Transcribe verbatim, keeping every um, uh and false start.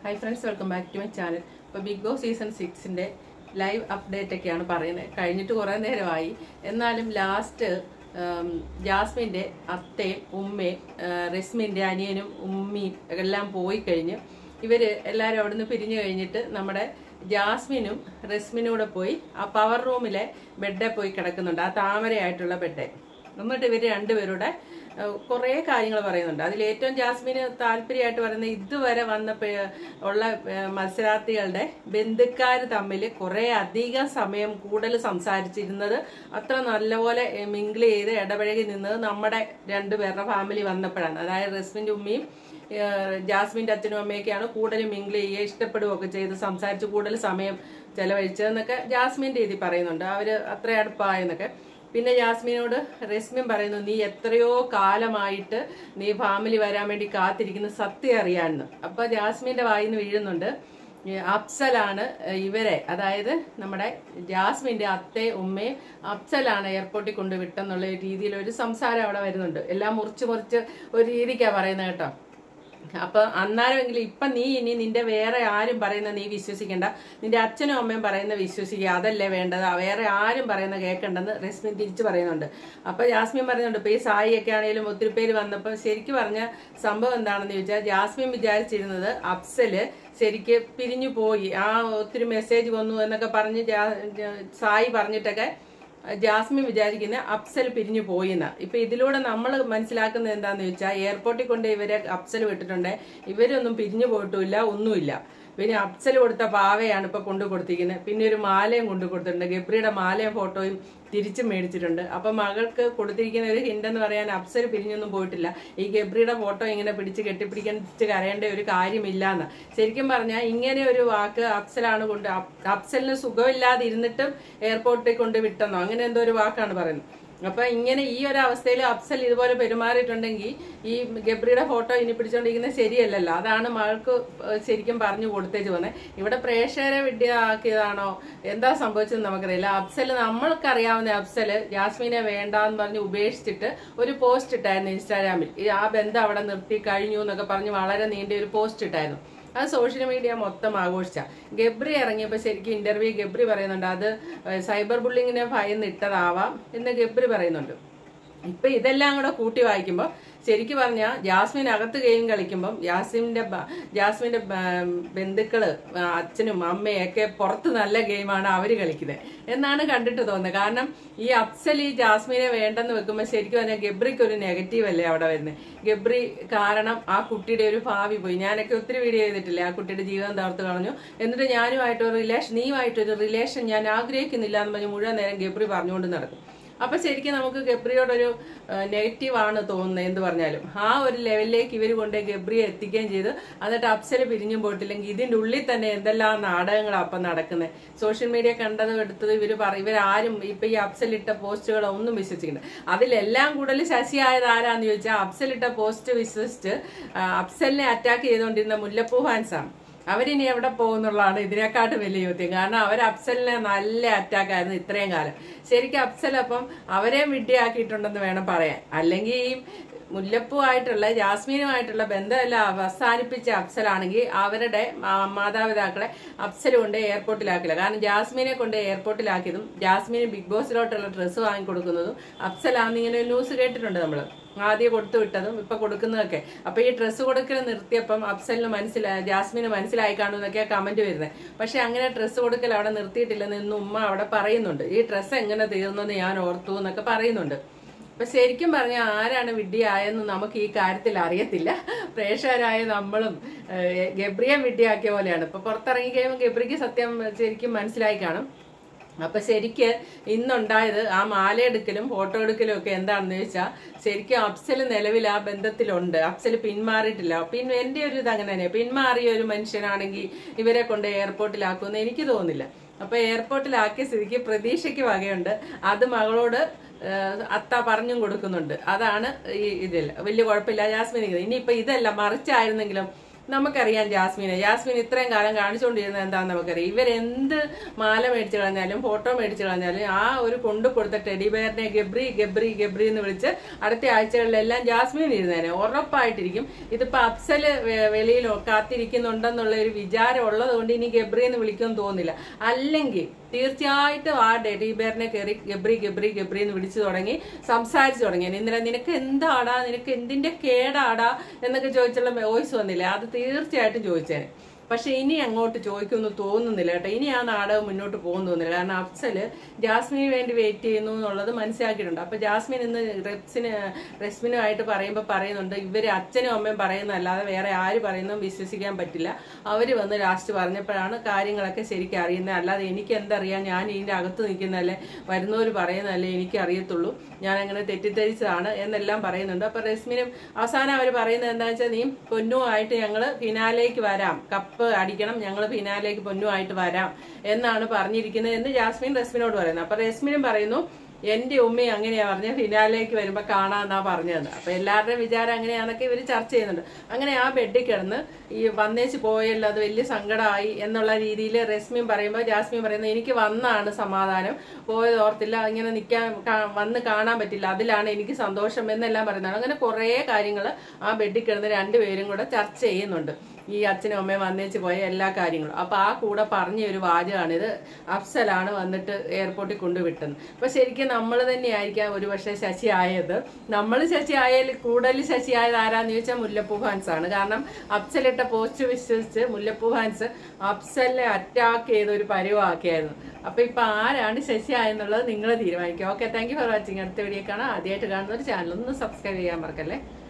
Hi friends, welcome back to my channel. ഇപ്പോൾ Bigg Boss season സിക്സിൻ്റെ live update ഒക്കെയാണ് പറയുന്നത്. കഴിഞ്ഞിട്ട് കുറേ നേരമായി. എന്നാലും ലാസ്റ്റ് ജാസ്മിൻ്റെ അത്തയും ഉമ്മയും റസ്മിൻ്റെ അനിയനും ഉമ്മയും എല്ലാം പോയി കഴിഞ്ഞ് ഇവർ എല്ലാവരും അവിടെ നിന്ന് പിരിഞ്ഞു കഴിഞ്ഞിട്ട് നമ്മുടെ ജാസ്മിനും റസ്മിനും കൂടെ പോയി ആ പവർ റൂമിലെ ബെഡേ പോയി കിടക്കുന്നുണ്ട്, ആ താമരയായിട്ടുള്ള ബെഡേ. എന്നിട്ട് ഇവർ രണ്ടുപേരുടെ കുറേ കാര്യങ്ങൾ പറയുന്നുണ്ട്. അതിൽ ഏറ്റവും ജാസ്മിന് താല്പര്യമായിട്ട് പറയുന്നത് ഇതുവരെ വന്നപ്പോ ഉള്ള മത്സരാർത്ഥികളുടെ ബന്ധുക്കാർ തമ്മിൽ കുറേ അധികം സമയം കൂടുതൽ സംസാരിച്ചിരുന്നത്, അത്ര നല്ലപോലെ മിങ്കിൾ ചെയ്ത് ഇടപഴകി നിന്നത് നമ്മുടെ രണ്ടുപേരുടെ ഫാമിലി വന്നപ്പോഴാണ്. അതായത് റസ്മിൻ്റെ ഉമ്മയും ജാസ്മിൻ്റെ അച്ഛനും അമ്മയൊക്കെയാണ് കൂടുതൽ മിങ്കിൾ ചെയ്യുക, ഇഷ്ടപ്പെടുകയൊക്കെ ചെയ്ത് സംസാരിച്ച് കൂടുതൽ സമയം ചെലവഴിച്ചതെന്നൊക്കെ ജാസ്മിൻ്റെ രീതി പറയുന്നുണ്ട്. അവർ അത്ര അടുപ്പായെന്നൊക്കെ. പിന്നെ ജാസ്മിനോട് റസ്മിൻ പറയുന്നു, നീ എത്രയോ കാലമായിട്ട് നീ ഫാമിലി വരാൻ വേണ്ടി കാത്തിരിക്കുന്ന സത്യം അറിയാമെന്ന്. അപ്പൊ ജാസ്മിന്റെ വായിന്ന് വീഴുന്നുണ്ട്, അഫ്സലാണ് ഇവരെ, അതായത് നമ്മുടെ ജാസ്മിന്റെ അത്തേ ഉമ്മയും അഫ്സലാണ് എയർപോർട്ടിൽ കൊണ്ട് വിട്ടെന്നുള്ള രീതിയിൽ ഒരു സംസാരം അവിടെ വരുന്നുണ്ട്. എല്ലാം മുറിച്ച് മുറിച്ച് ഒരു രീതിക്കാ പറയുന്നത് കേട്ടോ. അപ്പൊ അന്നാരെങ്കിലും ഇപ്പൊ നീ ഇനി നിന്റെ വേറെ ആരും പറയുന്ന നീ വിശ്വസിക്കണ്ട, നിന്റെ അച്ഛനും അമ്മയും പറയുന്ന വിശ്വസിക്കുക, അതല്ലേ വേണ്ടത്, വേറെ ആരും പറയുന്ന കേൾക്കണ്ടെന്ന് റസ്മിൻ തിരിച്ചു പറയുന്നുണ്ട്. അപ്പൊ ജാസ്മിൻ പറയുന്നുണ്ട്, ഇപ്പൊ ഈ സായി ഒക്കെ ആണെങ്കിലും ഒത്തിരി പേര് വന്നപ്പോ ശരിക്കും പറഞ്ഞ സംഭവം എന്താണെന്ന് ചോദിച്ചാൽ ജാസ്മിൻ വിചാരിച്ചിരുന്നത് അഫ്സല് ശരിക്ക് പിരിഞ്ഞു പോയി, ആ ഒത്തിരി മെസ്സേജ് വന്നു എന്നൊക്കെ പറഞ്ഞ് സായി പറഞ്ഞിട്ടൊക്കെ ജാസ്മിൻ വിചാരിക്കുന്ന അഫ്സൽ പിരിഞ്ഞു പോയിന്ന. ഇപ്പൊ ഇതിലൂടെ നമ്മൾ മനസ്സിലാക്കുന്നത് എന്താന്ന് ചോദിച്ചാൽ എയർപോർട്ടിൽ കൊണ്ട് ഇവരെ അഫ്സൽ വിട്ടിട്ടുണ്ട്, ഇവരൊന്നും പിരിഞ്ഞു പോയിട്ടുമില്ല, ഒന്നുമില്ല. പിന്നെ അഫ്സൽ കൊടുത്ത പാവയാണ് ഇപ്പൊ കൊണ്ടു കൊടുത്തിരിക്കുന്നത്. പിന്നെ ഒരു മാലയും കൊണ്ടു കൊടുത്തിട്ടുണ്ട്, ഗബ്രിയുടെ മാലയും ഫോട്ടോയും തിരിച്ചും മേടിച്ചിട്ടുണ്ട്. അപ്പൊ മകൾക്ക് കൊടുത്തിരിക്കുന്ന ഒരു ഹിന്റ് എന്ന് പറയാൻ അഫ്സൽ പിരിഞ്ഞൊന്നും പോയിട്ടില്ല, ഈ ഗബ്രിയുടെ ഫോട്ടോ ഇങ്ങനെ പിടിച്ച് കെട്ടിപ്പിടിക്കാൻ കരയേണ്ട ഒരു കാര്യമില്ലാന്ന്. ശരിക്കും പറഞ്ഞാൽ ഇങ്ങനെ ഒരു വാക്ക് അഫ്സലാണ് കൊണ്ട് അഫ്സലിന് സുഖമില്ലാതെ ഇരുന്നിട്ടും എയർപോർട്ടിൽ കൊണ്ട് വിട്ടെന്നോ അങ്ങനെ എന്തോ ഒരു വാക്കാണ് പറയുന്നത്. അപ്പൊ ഇങ്ങനെ ഈ ഒരു അവസ്ഥയിൽ അഫ്സൽ ഇതുപോലെ പെരുമാറിയിട്ടുണ്ടെങ്കിൽ ഈ ഗബ്രിയുടെ ഫോട്ടോ ഇനി പിടിച്ചോണ്ടിരിക്കുന്നത് ശരിയല്ലല്ലോ. അതാണ് മകൾക്ക് ശരിക്കും പറഞ്ഞു കൊടുത്തേച്ച് പോകുന്നത്. ഇവിടെ പ്രേക്ഷകരെ വിദ്യയാക്കിയതാണോ എന്താ സംഭവിച്ചതെന്ന് നമുക്കറിയില്ല. അഫ്സൽ നമ്മൾക്കറിയാവുന്ന അഫ്സല് ജാസ്മിനെ വേണ്ടാന്ന് പറഞ്ഞ് ഉപേക്ഷിച്ചിട്ട് ഒരു പോസ്റ്റ് ഇട്ടായിരുന്നു ഇൻസ്റ്റാഗ്രാമിൽ, ആ ബന്ധം അവിടെ നിർത്തി കഴിഞ്ഞു എന്നൊക്കെ പറഞ്ഞ് വളരെ നീണ്ട ഒരു പോസ്റ്റ് ഇട്ടായിരുന്നു. അത് സോഷ്യൽ മീഡിയ മൊത്തം ആഘോഷിച്ച. ഗബ്രി ഇറങ്ങിയപ്പോൾ ശരിക്കും ഇന്റർവ്യൂ ഗബ്രി പറയുന്നുണ്ട്, അത് സൈബർ ബുള്ളിങ്ങിനെ ഭയന്ന് ഇട്ടതാവാം എന്ന് ഗബ്രി പറയുന്നുണ്ട്. ഇപ്പൊ ഇതെല്ലാം കൂടെ കൂട്ടി വായിക്കുമ്പോൾ ശരിക്കും പറഞ്ഞാൽ ജാസ്മിൻ അകത്ത് ഗെയിം കളിക്കുമ്പം ജാസ്മിന്റെ ജാസ്മിന്റെ ബന്ധുക്കള് അച്ഛനും അമ്മയൊക്കെ പുറത്ത് നല്ല ഗെയിമാണ് അവര് കളിക്കുന്നത് എന്നാണ് കണ്ടിട്ട് തോന്നുന്നത്. കാരണം ഈ അഫ്സൽ ഈ ജാസ്മിനെ വേണ്ടെന്ന് വെക്കുമ്പോൾ ശരിക്കും പറഞ്ഞാൽ ഗബ്രിക്ക് ഒരു നെഗറ്റീവ് അല്ലേ അവിടെ വരുന്നത്. ഗബ്രി കാരണം ആ കുട്ടിയുടെ ഒരു ഭാവി പോയി. ഞാനൊക്കെ ഒത്തിരി വീഡിയോ ചെയ്തിട്ടില്ലേ, ആ കുട്ടിയുടെ ജീവിതം തകർത്ത് കളഞ്ഞു, എന്നിട്ട് ഞാനുമായിട്ടൊരു റിലേഷൻ നീയുമായിട്ടൊരു റിലേഷൻ ഞാൻ ആഗ്രഹിക്കുന്നില്ല എന്ന് പറഞ്ഞ് മുഴുവൻ നേരം ഗബ്രി പറഞ്ഞുകൊണ്ട് നടക്കും. അപ്പൊ ശരിക്കും നമുക്ക് ഗബ്രിയോടൊരു നെഗറ്റീവ് ആണ് തോന്നുന്നത് എന്ത് പറഞ്ഞാലും. ആ ഒരു ലെവലിലേക്ക് ഇവർ കൊണ്ട് ഗബ്രിയെ എത്തിക്കുകയും ചെയ്തു. എന്നിട്ട് അഫ്സല് പിരിഞ്ഞും പോയിട്ടില്ലെങ്കിൽ ഇതിന്റെ ഉള്ളിൽ തന്നെ എന്തെല്ലാം നാടകങ്ങളാണ് അപ്പം നടക്കുന്നത്. സോഷ്യൽ മീഡിയ കണ്ടത് എടുത്തത് ഇവര് പറ ഇവരാരും ഇപ്പൊ ഈ അഫ്സലിട്ട പോസ്റ്റുകളോ ഒന്നും വിശ്വസിക്കുന്നുണ്ട്. അതിലെല്ലാം കൂടുതൽ ശശിയായത് ആരാന്ന് ചോദിച്ചാൽ അഫ്സലിട്ട പോസ്റ്റ് വിശ്വസിച്ച് അഫ്സലിനെ അറ്റാക്ക് ചെയ്തുകൊണ്ടിരുന്ന മുല്ലപ്പൂ ഫാൻസാണ്. അവരിനി എവിടെ പോകുന്നുള്ളതാണ് ഇതിനെക്കാട്ടും വലിയ ചോദ്യം. കാരണം അവർ അഫ്സലിനെ നല്ല അറ്റാക്കായിരുന്നു ഇത്രയും കാലം. ശരിക്കും അഫ്സൽ അപ്പം അവരെ വിഡ്ഢിയാക്കിയിട്ടുണ്ടെന്ന് വേണം പറയാൻ. അല്ലെങ്കിൽ ഈ മുല്ലപ്പൂ ആയിട്ടുള്ള ജാസ്മിനുമായിട്ടുള്ള ബന്ധമെല്ലാം അവസാനിപ്പിച്ച അഫ്സലാണെങ്കിൽ അവരുടെ മാതാപിതാക്കളെ അഫ്സൽ കൊണ്ട് എയർപോർട്ടിലാക്കില്ല. കാരണം ജാസ്മിനെ കൊണ്ട് എയർപോർട്ടിലാക്കിയതും ജാസ്മിന് ബിഗ് ബോസിലോട്ടുള്ള ഡ്രസ്സ് വാങ്ങിക്കൊടുക്കുന്നതും അഫ്സലാന്ന് ഇങ്ങനെ ഒരു ന്യൂസ് കേട്ടിട്ടുണ്ട് നമ്മൾ. ആദ്യം കൊടുത്തു വിട്ടതും ഇപ്പൊ കൊടുക്കുന്നതൊക്കെ. അപ്പൊ ഈ ഡ്രസ്സ് കൊടുക്കൽ നിർത്തിയപ്പം അഫ്സലിന് മനസ്സിലായി, ജാസ്മിന് മനസ്സിലായി കാണുമെന്നൊക്കെയാ കമന്റ് വരുന്നത്. പക്ഷെ അങ്ങനെ ഡ്രസ്സ് കൊടുക്കൽ അവിടെ നിർത്തിയിട്ടില്ലെന്ന് ഇന്ന് ഉമ്മ അവിടെ പറയുന്നുണ്ട്. ഈ ഡ്രസ്സ് എങ്ങനെ തീർന്നെന്ന് ഞാൻ ഓർത്തു എന്നൊക്കെ പറയുന്നുണ്ട്. അപ്പൊ ശരിക്കും പറഞ്ഞാൽ ആരാണ് വിഡ്ഢിയായെന്ന് നമുക്ക് ഈ കാര്യത്തിൽ അറിയത്തില്ല. പ്രേക്ഷകരായ നമ്മളും ഗബ്രിയെ വിഡ്ഢിയാക്കിയ പോലെയാണ്. ഇപ്പൊ പുറത്തിറങ്ങി കഴിയുമ്പോൾ ഗബ്രിക്ക് സത്യം ശരിക്കും മനസ്സിലായി കാണും. അപ്പൊ ശരിക്ക് ഇന്നുണ്ടായത് ആ മാലയെടുക്കലും ഫോട്ടോ എടുക്കലും ഒക്കെ എന്താണെന്ന് ചോദിച്ചാൽ ശരിക്കും അഫ്സൽ നിലവിൽ ആ ബന്ധത്തിലുണ്ട്. അഫ്സൽ പിന്മാറിയിട്ടില്ല. പിന്നെ എന്റെ ഒരു ഇത് അങ്ങനെ തന്നെ, പിന്മാറിയ ഒരു മനുഷ്യനാണെങ്കിൽ ഇവരെ കൊണ്ട് എയർപോർട്ടിലാക്കുമെന്ന് എനിക്ക് തോന്നുന്നില്ല. അപ്പൊ എയർപോർട്ടിലാക്കിയ സ്ഥിതിക്ക് പ്രതീക്ഷയ്ക്ക് വകയുണ്ട്, അത് മകളോട് അത്ത പറഞ്ഞും കൊടുക്കുന്നുണ്ട്. അതാണ് ഈ ഇതിൽ വലിയ കുഴപ്പമില്ല ജാസ്മിൻ. ഇനിയിപ്പൊ ഇതല്ല മറിച്ചായിരുന്നെങ്കിലും നമുക്കറിയാം ജാസ്മിനെ ജാസ്മിൻ ഇത്രയും കാലം കാണിച്ചുകൊണ്ടിരുന്നത് എന്താണെന്ന് നമുക്കറിയാം. ഇവരെന്ത് മാല മേടിച്ചു കളഞ്ഞാലും ഫോട്ടോ മേടിച്ചു കളഞ്ഞാലും ആ ഒരു കൊണ്ടു കൊടുത്ത ടെഡി ബെയറിനെ ഗബ്രി ഗബ്രി ഗബ്രി എന്ന് വിളിച്ച് അടുത്ത ആഴ്ചകളിലെല്ലാം ജാസ്മിൻ ഇരുന്നേനെ ഉറപ്പായിട്ടിരിക്കും. ഇതിപ്പോ അഫ്സല് വെളിയിൽ കാത്തിരിക്കുന്നുണ്ടെന്നുള്ള ഒരു വിചാരം ഉള്ളത് കൊണ്ട് ഇനി ഗബ്രി എന്ന് വിളിക്കുമെന്ന് തോന്നുന്നില്ല. അല്ലെങ്കിൽ തീർച്ചയായിട്ടും ആ ടെഡി ബെയറിനെ കയറി ഗബ്രി ഗബ്രി ഗബ്രി എന്ന് വിളിച്ചു തുടങ്ങി സംസാരിച്ചു തുടങ്ങി. ഇന്നലെ നിനക്ക് എന്താടാ, നിനക്ക് എന്തിന്റെ കേടാടാ എന്നൊക്കെ ചോദിച്ചുള്ള വോയിസ് വന്നില്ല. അത് തീർച്ചയായിട്ടും ചോദിച്ചേനെ. പക്ഷെ ഇനി അങ്ങോട്ട് ചോദിക്കുമെന്ന് തോന്നുന്നില്ല കേട്ടോ. ഇനി ആ നാടകം മുന്നോട്ട് പോകുന്നു തോന്നുന്നില്ല. കാരണം അഫ്സല് ജാസ്മിന് വേണ്ടി വെയിറ്റ് ചെയ്യുന്നു എന്നുള്ളത് മനസ്സിലാക്കിയിട്ടുണ്ട്. അപ്പൊ ജാസ്മിൻ ഇന്ന് റെപ്സിന് റെസ്മിനുമായിട്ട് പറയുമ്പോൾ പറയുന്നുണ്ട്, ഇവര് അച്ഛനും അമ്മയും പറയുന്നതല്ലാതെ വേറെ ആര് പറയുന്നതും വിശ്വസിക്കാൻ പറ്റില്ല. അവര് വന്ന് ലാസ്റ്റ് പറഞ്ഞപ്പോഴാണ് കാര്യങ്ങളൊക്കെ ശരിക്കും അറിയുന്നത്. അല്ലാതെ എനിക്ക് എന്തറിയാം, ഞാൻ ഇതിന്റെ അകത്ത് നിൽക്കുന്നതല്ലേ, വരുന്നവര് പറയുന്നതല്ലേ എനിക്ക് അറിയത്തുള്ളൂ, ഞാൻ അങ്ങനെ തെറ്റിദ്ധരിച്ചതാണ് എന്നെല്ലാം പറയുന്നുണ്ട്. അപ്പൊ റെസ്മിനും അവസാനം അവർ പറയുന്നത് എന്താ വെച്ചാൽ, നീ പൊന്നുമായിട്ട് ഞങ്ങള് ഫിനാലേക്ക് വരാം, കപ്പ് അടിക്കണം, ഞങ്ങൾ ഫിനാലേക്ക് പൊന്നുമായിട്ട് വരാം എന്നാണ് പറഞ്ഞിരിക്കുന്നത് എന്ന് ജാസ്മിൻ റെസ്മിനോട് പറയുന്നത്. അപ്പൊ റെസ്മിനും പറയുന്നു, എന്റെ ഉമ്മയും അങ്ങനെയാ പറഞ്ഞ ഫിനാലേക്ക് വരുമ്പോ കാണാന്നാ പറഞ്ഞത്. അപ്പൊ എല്ലാവരുടെയും വിചാരം അങ്ങനെയാന്നൊക്കെ ഇവര് ചർച്ച ചെയ്യുന്നുണ്ട്. അങ്ങനെ ആ ബെഡിൽ കിടന്ന് ഈ വന്നേച്ച് പോയല്ലോ, അത് വലിയ സങ്കടമായി എന്നുള്ള രീതിയിൽ റെസ്മിൻ പറയുമ്പോൾ ജാസ്മിൻ പറയുന്നത്, എനിക്ക് വന്നാണ് സമാധാനം, പോയത് ഓർത്തില്ല, ഇങ്ങനെ നിൽക്കാൻ വന്ന് കാണാൻ പറ്റില്ല, അതിലാണ് എനിക്ക് സന്തോഷം എന്നെല്ലാം പറയുന്നതാണ്. അങ്ങനെ കുറെ കാര്യങ്ങൾ ആ ബെഡിൽ കിടന്ന് രണ്ടുപേരും കൂടെ ചർച്ച ചെയ്യുന്നുണ്ട്, ഈ അച്ഛനും അമ്മയും വന്നേച്ച് പോയ എല്ലാ കാര്യങ്ങളും. അപ്പൊ ആ കൂടെ പറഞ്ഞ ഒരു വാചകമാണിത്, അഫ്സലാണ് വന്നിട്ട് എയർപോർട്ടിൽ കൊണ്ടുവിട്ടത്. അപ്പൊ ശരിക്കും നമ്മൾ തന്നെയായിരിക്കാം ഒരു പക്ഷെ ശശി ആയത്. നമ്മൾ ശശി ആയാൽ കൂടുതൽ ശശി ആയത് ആരാന്ന് ചോദിച്ചാൽ മുല്ലപ്പൂ ഫാൻസ് ആണ്. കാരണം അഫ്സലിട്ട പോസ്റ്റ് വിശ്വസിച്ച് മുല്ലപ്പൂ ഫാൻസ് അഫ്സലിനെ അറ്റാക്ക് ചെയ്ത ഒരു പരിവാക്കിയായിരുന്നു. അപ്പൊ ഇപ്പൊ ആരാണ് ശശി ആയെന്നുള്ളത് നിങ്ങൾ തീരുമാനിക്കുക. Okay, thank you for watching. അടുത്ത വീഡിയോ കാണാം. ആദ്യമായിട്ട് കാണുന്ന ഒരു ചാനൽ ഒന്ന് സബ്സ്ക്രൈബ് ചെയ്യാൻ മറക്കല്ലേ.